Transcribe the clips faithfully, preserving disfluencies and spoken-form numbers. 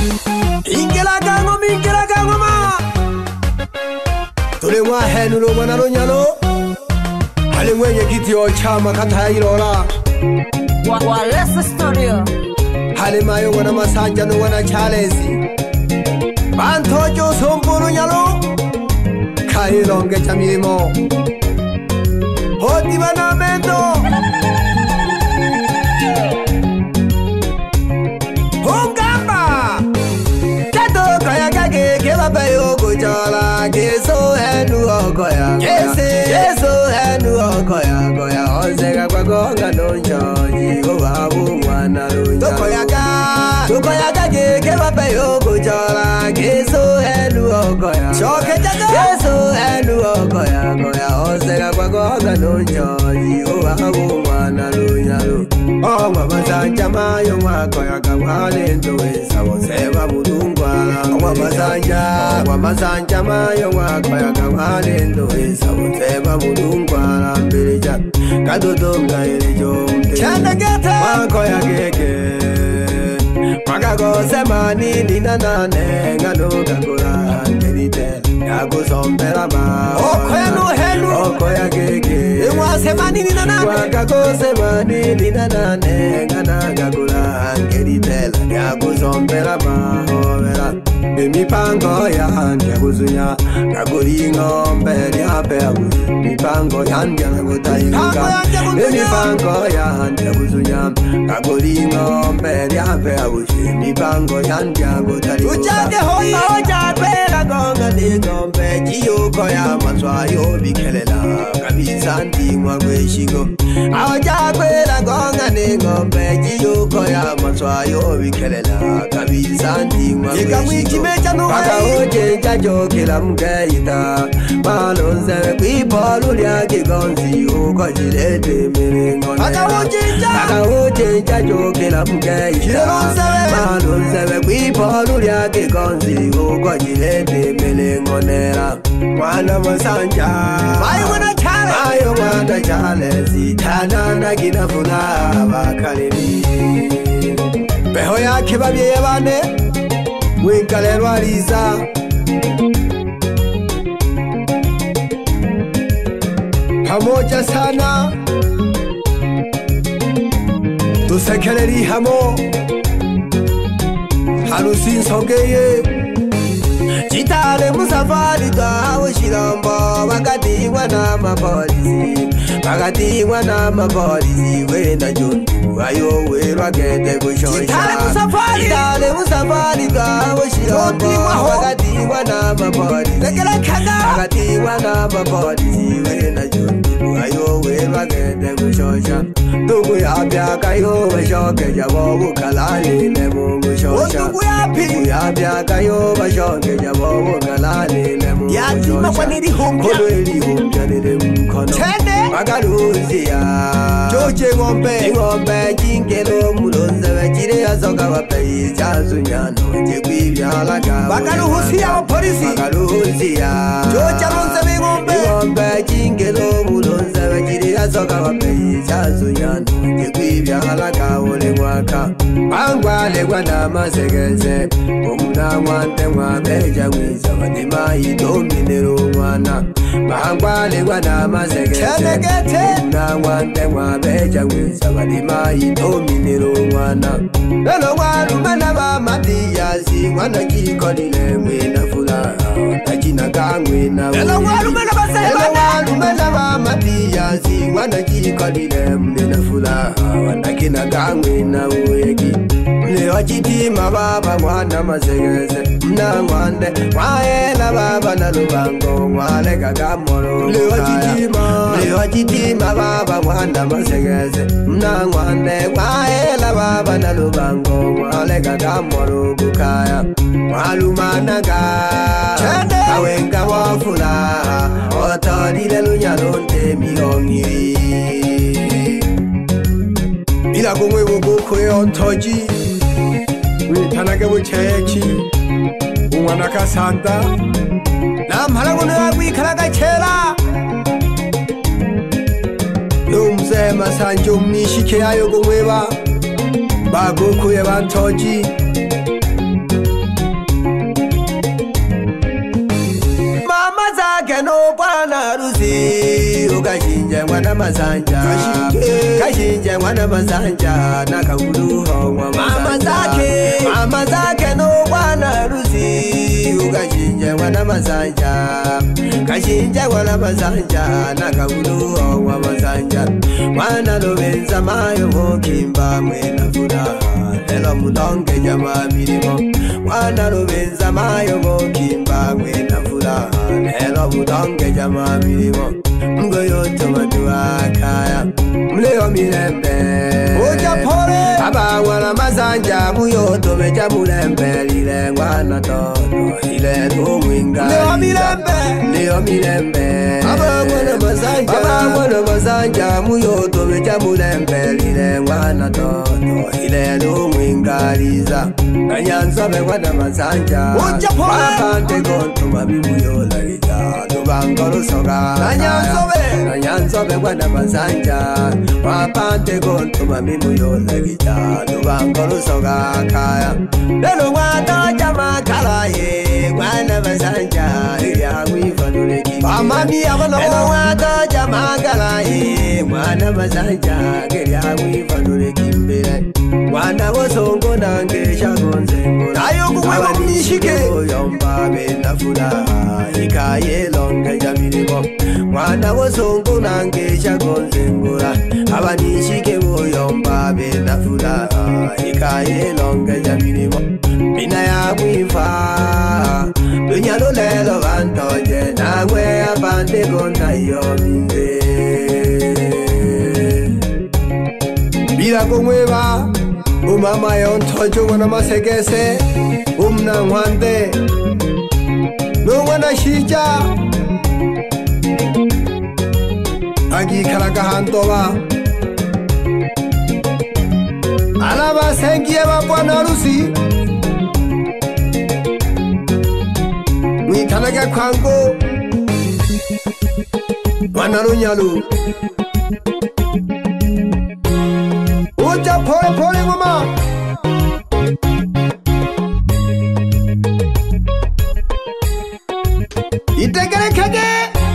Ingela gango mingela gango ma Tule mwa henu lo mwana lo nyalo Hali mwenye kiti o chama kata ilora Walesa studio Hali mayo wana masanja no wana chalesi Bantojo sompuru nyalo Kailonge chamimo Hoti banamento Hongamba Kato kaya kage keba bayo kuchala Keso henu okoya Keso henu okoya Koya onsega kwa gonga nonjo Jigo wabu mwana lunja Tokoya ka Tokoya kage keba bayo kuchala Keso henu okoya Shoke jaga Keso henu okoya Koya onsega kwa gonga nonjo Jigo wabu mwana lunja Oh mama sanja mayo mwakoya Kawale ndowe Sawo seba mudungwala Mama sanja Mama sanja mayo mwakoya Kawale ndowe Sawo seba mudungwala Mbirija Kadodo mgaire jomde Chanda geta Mwakoya keke Mwakago semani nina nane Ngano kakura Ngerite Yaku sombera ma Okoya no helu Okoya keke Mwa semani nina nane Mwakago semani nina nane Ngana kakura Ngerite Yaku sombera ma Overa Mipango ya handia kuzunya Kakuri ngombe Liape abu Mipango ya handia kutayuka Mipango ya handia kuzunya Kakuri ngombe Liape abu Mipango ya handia kutayuka Uchake hoya Ojake la gonga ni ngombe Chiyuko ya maswayo Bikelela Kabisa ndi mwagweshigo Ojake la gonga ni ngombe Chiyuko ya maswayo Bikelela Kabisa ndi mwagweshigo Paka oje jajo kila mgeita Malonze kwipolu lya kigonzi Uko jilete mirengone Paka oje jajo kila mgeita Malonze kwipolu lya kigonzi Uko jilete mirengonera Mwana masanja Mayo wana chale Mayo wana chale Sitana na kinafuna Bakalini Peho ya kibabye yabane Winkalero aliza Pamoja sana Tusekeleri hamo Harusi nsogeye Chitale musafari gawo shirambo Wakati wana mapolisi Wakati wana mapolisi Wena jundu Ayo werwa gende kushosha Chitale musafari Chitale musafari gawo shirambo Wakati wana mapolisi Wakati wana mapolisi Wena jundu Ayo werwa gende kushosha Tuku ya pya kayo Bashoke jabo Bukalali le mungu shosha Tuku ya pi Tuku ya pya kayo Bashoke jabo Bukalali le mungu shosha Yatima kwa niri humpya Kono iri humpya niri mkono Tene Magaluzia Choche ngombe Ngombe Jinkelo mulonze Wechire ya soka wapeyi Chasu nyano Chikwi vyalaka Magaluhusia wa polisi Magaluhusia Choche ngombe ngombe Ngombe Jinkelo mulonze Wechire ya soka wapeyi Chasu nyano Chikwi vyalaka ule mwaka Angwale kwa nama segeze Omuna mwante mwabeja Mwiza wadima idominero mwana Angwale kwa nama segeze Omuna mwante mwabeja Mwiza wadima idominero mwana Lelo walu manaba matiyasi Wana kikolile mwena fula Nachina kangwena Lelo walu manaba Lelo walu manaba matiyasi Wana kikolile mwena fula Wana kina kangwena uweki Leo chitima baba mwana masegeze Mna mwande Mwaela baba na lubango Mwale kagamoro Leo chitima Leo chitima baba mwana masegeze Mna mwande Mwaela baba na lubango Mwale kagamoro kukaya Mwalumanaga Chende Awenga wafula Otolile lunyalonte mihongiri Ila kumwe wukukwe ontoji Witanage bucheki Umwana kasanta Namhala kuno wikaraga chela Numze masanjo mnishike ayo kumweba Bagukuye bantoji Kashinje mwana masanja Kashinje mwana masanja Nakabuluho mama zake Mama zake no wana rusi Kashinje mwana masanja Kashinje mwana masanja Nakabuluho mama sanja Mwana lobenza mayo mokimba mwena furaha Elo mulonge jama milimo Mwana lobenza mayo mokimba mwena furaha Elo mulonge jama milimo Mgoyo tomatua kaya Mleo milembe Uja pole Aba wana mazanja Muyo tomeja mulembe Lile ngwana toto Ile numwinga Leo milembe Leo milembe Aba wana mazanja Aba wana mazanja Muyo tomeja mulembe Lile ngwana toto Ile numwinga Liza Kanyansobe wana mazanja Uja pole Wapante kontu mami muyo lagita Tubangoro soga Kanyansobe Kanyansobe wana mazanja Wapante kontu mami muyo lagita Tubangoro soga kaya Lelo wata jama kalaye Wana mazanja Iya wifadule kimi Mamami abano Lelo wata jama kalaye Wana mazanja Iya wifadule kimbele Wana wasongo nange shagonzengo Ayo kuwewa mnishike Yomba bena furaha Ikaye longe jamilibo Wana wasongo nange shagonzengo Abanishike Yomba bena furaha Ikaye longe jamilibo Bina ya wifa Dunya lulelo bantoje Nangwe abande konta yominde Bila kumweba Umama yontojo wana masekese Umna mwande Nungwana shija Agi karaka hantoba Alaba sengie wapwana rusi Mwitanaga kwango Wana runyalu Uja pole pole ngoma Itegere kage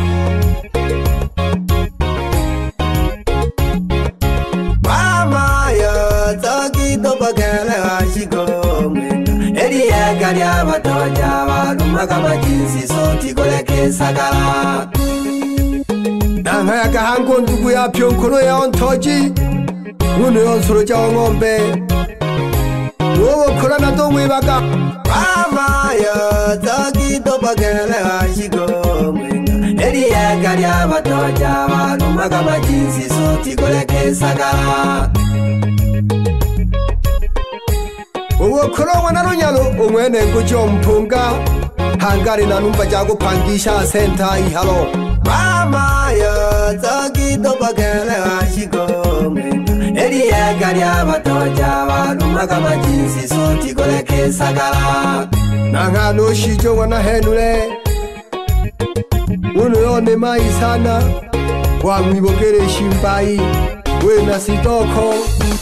Mama ya Taki topa kele ashiko Eri ya gari ya batoja Waluma kama jinsi soti kole kesakara Nanga ya kahango ndugu ya pionkono ya ontoji Munu yonsuro jawa ngombe Uwo kura na tongu ibaka Mama ya Taki topa kele ashiko Eri ya gari ya batoja Waluma kama jinsi soti kole kesakara Uwo kura wana runyalo Umwene ngujo mpunga Hangari na numba jago pangisha senta ihalo Mama ya Taki topa kele ashiko Eri ya gari ya batoja Waluma kama jinsi soti kole kesakara Nanga no shijo wana henule Uno yone mai sana Wa mwibokere shimbai Wena sitoko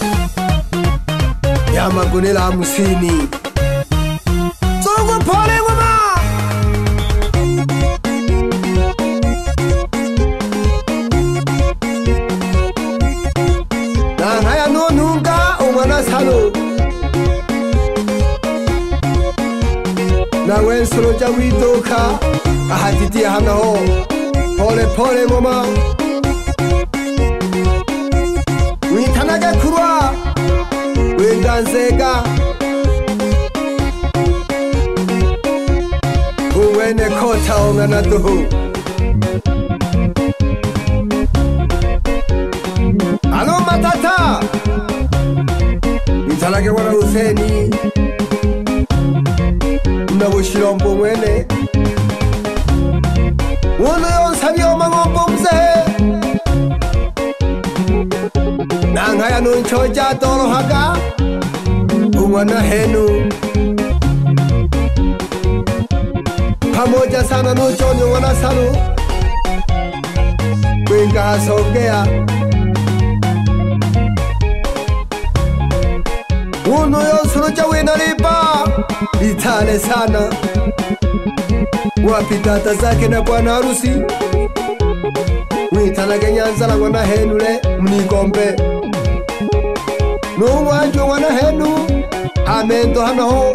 Yama gunela musini Songo pole wama Nanga ya no nunga umana salo Na wensoro jawitoka Ahaditi hana ho Pole pole mama Witanaga kurwa Wendanzega Uwene kota ongana duhu Alo matata Witanage wana useni Nabushirombo mwene Uno yonsabi omangombo mzehe Nangaya nunchoja tolo haga Umwana henu Pamoja sana nuchoni wana sanu Wenga hasongea Uno yonsuru jawina lipa Itale sana Wapi tata zake na bwana harusi Mwitanage Nyanzala wana henule mnikombe Numwanjo wana henu Amendo hanaho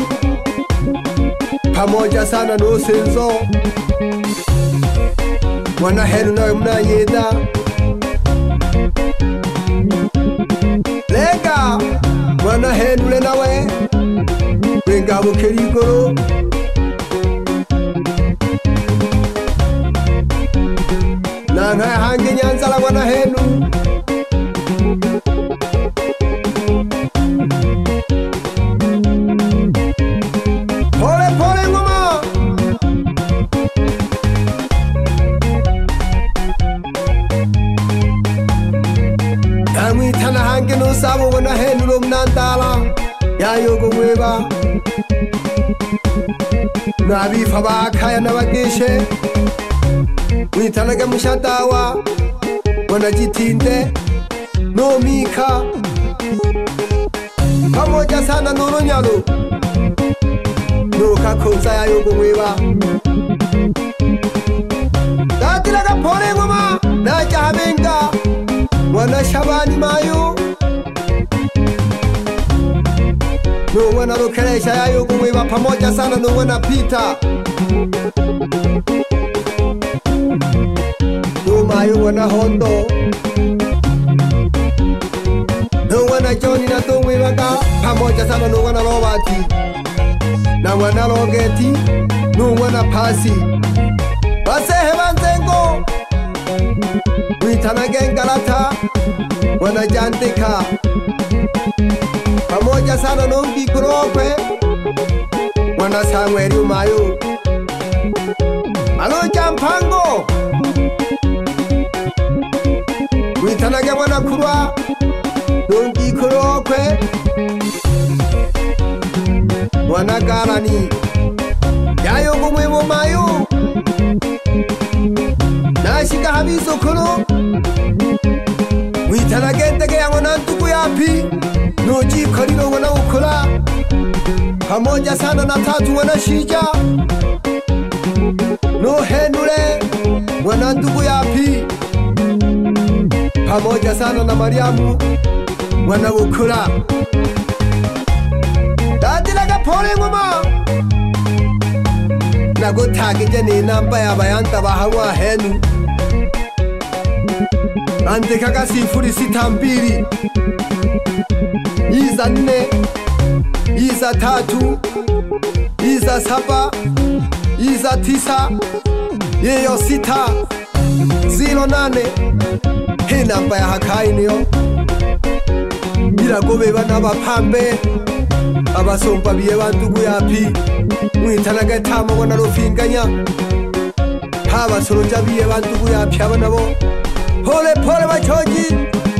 Pamoja sana no senzo Wana henu na mna yeda Lega Wana henu le nawe Wenga bukeri goro Nanga hangi Nyanzala wana henu Pole pole ngoma Nangwi tana hangi no sabo wana henu lo mnandala Ya yogo mweba Nabi faba kaya na wakishe Mwitanage Mushatawa wana jitinde No mika Pamoja sana no nyalo No kakonza ya yogo mweba Datilaga pole ngoma Na jahabenga Wana Shabani mayo No wana rokelesha ya yogo mweba Pamoja sana no wana Peter No mayo wana Hondo No wana Johnny na to mweba ka Pamoja sana no wana Robati Na wana Rogeti No wana Pasi Base hebantengo Mwitanage Ngalata Wana Janteka Pamoja sana no Mbikurokwe Wana Sangweri umayo Alo Jampango Mwitanage wana Kurwa No Mbikurokwe Wana Garani Yayo gumwe mo mayo Nashika habiso kono Mwitanage ndege ya wana ntuku yapi Noji karino wana ukula Pamoja sana na tatu wana Shija No henule wana ntuku yapi Pamoja sana na Mariamu wana ukula Dadilaga pole ngoma Nago tagije ni namba ya bayanta bahawa henu Andika ka sifuri sita mbili Iza nne Iza tatu Iza saba Iza tisa Yeyo sita Zero nane Hii namba ya hakai niyo Bila gobe bana bapambe Abasompa biye bantugu yapi Mwitanage tama wana rufinganya Haba soronja biye bantugu yapi abana bo Pole pole bachoji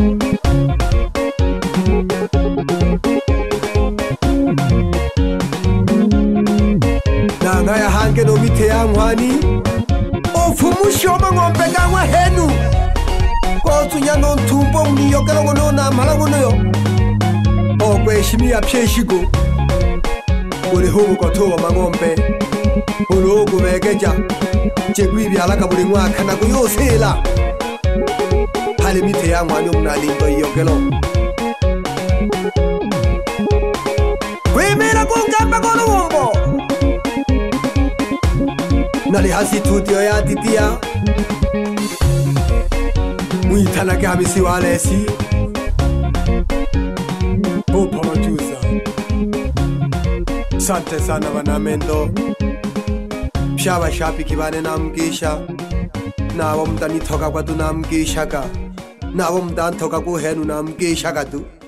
Nanga ya hange no mite ya mwani Ofumushoma ngombe gangwa henu Kosu nyano ntumbo mniyokero ngono na mhala ngono yo Okwe shimi ya pieshigo Uri hubu kotowa mangombe Uri hubu megeja Chegwi bialaka buri mwaka na kuyosela Hali mite ya mwani umna lindo iyokelo Kwimira kungamba kono wumbo Nali hasi tutio ya titia Mwitanage habisi walesi Upo juza Sante sana wanamendo Pshaba shapi kibane namgisha Nabo mdani toka kwa tu namgisha ka Nabo mdani toka kuhenu namgisha ka tu